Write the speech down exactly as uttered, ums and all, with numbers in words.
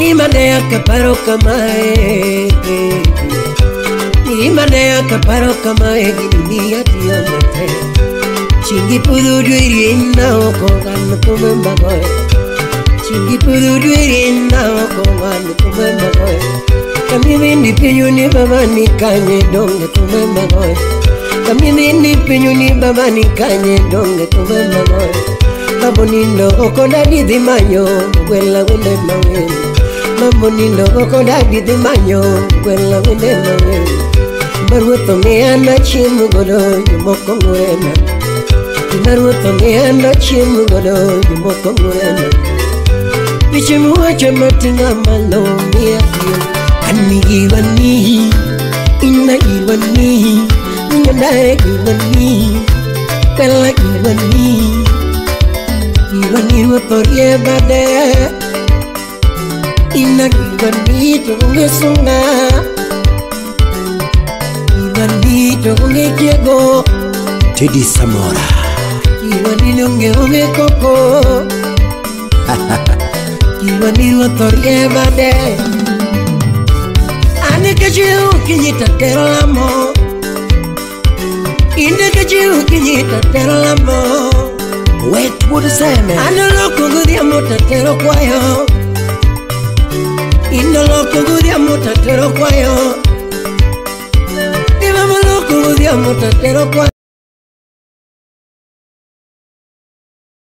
Ni manea que paro kamae, ni manea que paro kamae, ni a tío mate. Chingi pudu duirina o kongan kumemba boy. Chingi pudu duirina o kongan kumemba boy. Kami mindi pinyu ni baba ni kanye donge kumemba boy. Kami mindi pinyu ni baba ni kanye donge kumemba boy. Mambo nindo okonda di manyo, wela wele mawe. Mambo nindo okonda di manyo, wela wele mawe. Baruto me anda chimu godo yumoko ngurena. Baruto me anda chimu godo yumoko ngurena. Bichimu wache matinga malo mia kio. Ani iwani, ina iwani, nyandare iwani, kala iwani. Iwani wotorie bade, ina iwani tunge sunga. Iwani tunge kiego, Teddy Samora. Iwani nunge unge koko. Iwani wotorie bade. Ane kajiu kinyita terlamo, ine kajiu kinyita terlamo. Wait, what is that, man? Ane loko gudia mutatero kwayo, ine loko gudia mutatero kwayo, ine loko gudia mutatero kwayo.